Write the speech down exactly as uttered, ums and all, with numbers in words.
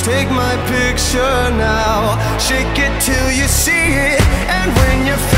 take my picture now. Shake it till you see it. And when you're